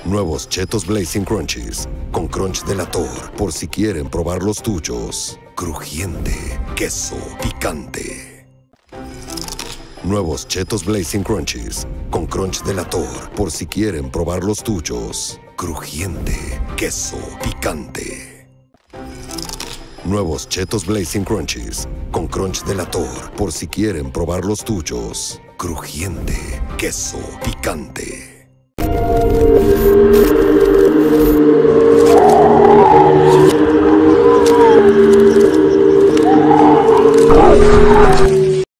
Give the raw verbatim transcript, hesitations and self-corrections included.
Nuevos Chetos Blazing Crunchies, con crunch delator, por si quieren probar los tuyos. Crujiente, queso, picante. Nuevos Chetos Blazing Crunchies, con crunch delator, por si quieren probar los tuyos. Crujiente, queso, picante. Nuevos Chetos Blazing Crunchies, con crunch delator, por si quieren probar los tuyos. Crujiente, queso, picante.